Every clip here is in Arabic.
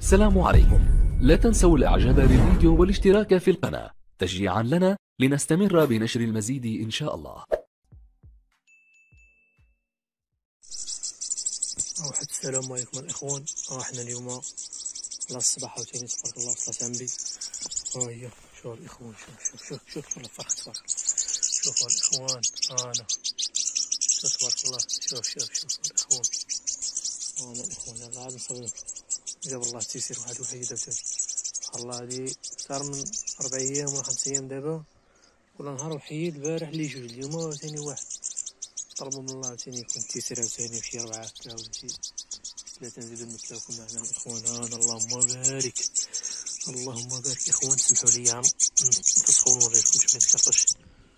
السلام عليكم. لا تنسوا الاعجاب بالفيديو والاشتراك في القناة تشجيعا لنا لنستمر بنشر المزيد ان شاء الله. واحد السلام عليكم الاخوان. احنا اليوم على الصباح عاوتاني تبارك الله في صلاة عمبي. ها هي شوف الاخوان، شوف والله فرحت تبارك الله. شوفوا الاخوان انا شوف تبارك الله. شوف الاخوان انا الاخوان يلا عاد نصبر. جاب الله التيسير واحد الوحيد عاوتاني سبحان الله. هادي اكثر من 4 ايام ولا 5 ايام دابا، كل نهار وحيد. البارح لي جوج، اليوم عاوتاني واحد. طلبوا من الله عاوتاني يكون التيسير عاوتاني وشي 4 هكا ولا شي 3 نزيدو نتلاقاو معنا الاخوان. هذا اللهم بارك اللهم بارك. اخوان سمحوا لي نفسخوا ونوريكم باش ما يتكرطش.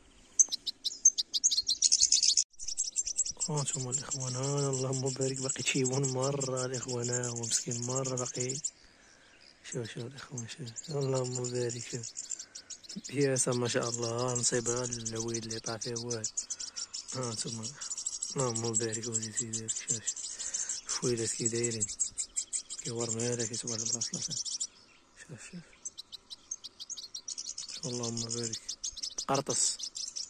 هانتوما الاخوان هذا اللهم بارك باقي تشيبون مره الاخوان. ها هو مسكين مره باقي. شوف الاخوان شوف اللهم بارك. شوف بياسه ما شاء الله. نصيبها العويد اللي طاح فيه واحد. هانتوما اللهم بارك ولي سيدي. شوف فويلات كي دايرين كيورمي هذاك تبارك الله صلاة. شوف اللهم بارك. قرطس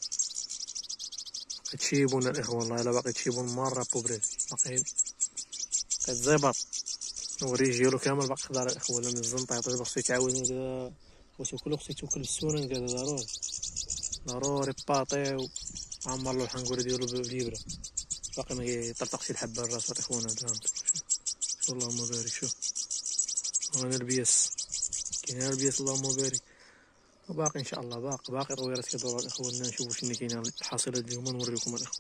تشيبون الاخوان والله الا باقي تشيبون مره بوبريد باقي كتزيبط. نوريه جيلو كامل باقي خضر الاخوان. لما الزنطيط خصو يتعاوني كدا خصو يتوكل السنن كدا ضروري باطي وعمر له الحنقوره ديالو باليبره باقي ما يطرطقش الحبه الراس الاخوان. هذا شوف اللهم بارك. شوف هنا البياس كاين البياس اللهم بارك. وباقي ان شاء الله باقي طويرات كيدوروا الاخوان. نشوفوا شنو كاين الحاصلات اليوم ونوريكم الاخوان.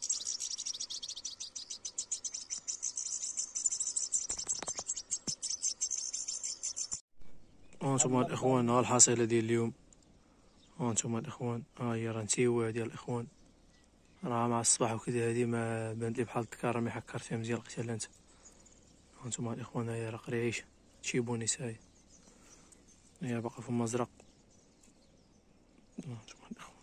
هانتوما الاخوان ها الحاصله ديال اليوم. هانتوما الاخوان ها هي راه نتيوه ديال الاخوان. راه مع الصباح وكذا هادي ما بانت لي بحال الذكر ملي حكرت فيها مزيان لقيتها لانت. هانتوما الاخوان هي راه قريعيشه تشيبوني ساي هي باقا في المزرق. هانتوما الاخوان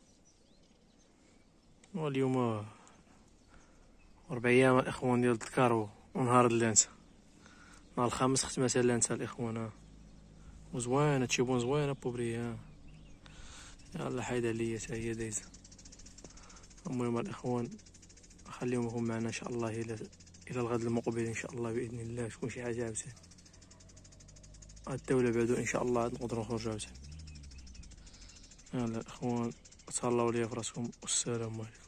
واليوم 4 ايام الاخوان ديال الذكر ونهار اللانت. نهار الخامس ختمتها اللانت الاخوان. وزوينه تشيبون زوينه بوبري. يلا حيد عليا حتى هي دايزه. المهم الاخوان خليهم يكون معنا ان شاء الله الى الغد المقبل ان شاء الله باذن الله تكون شي حاجه عاوتاني. الدوله بعدو ان شاء الله نقدروا نخرجوا عاوتاني. يلا الاخوان تهلاو ليا فراسكم والسلام عليكم.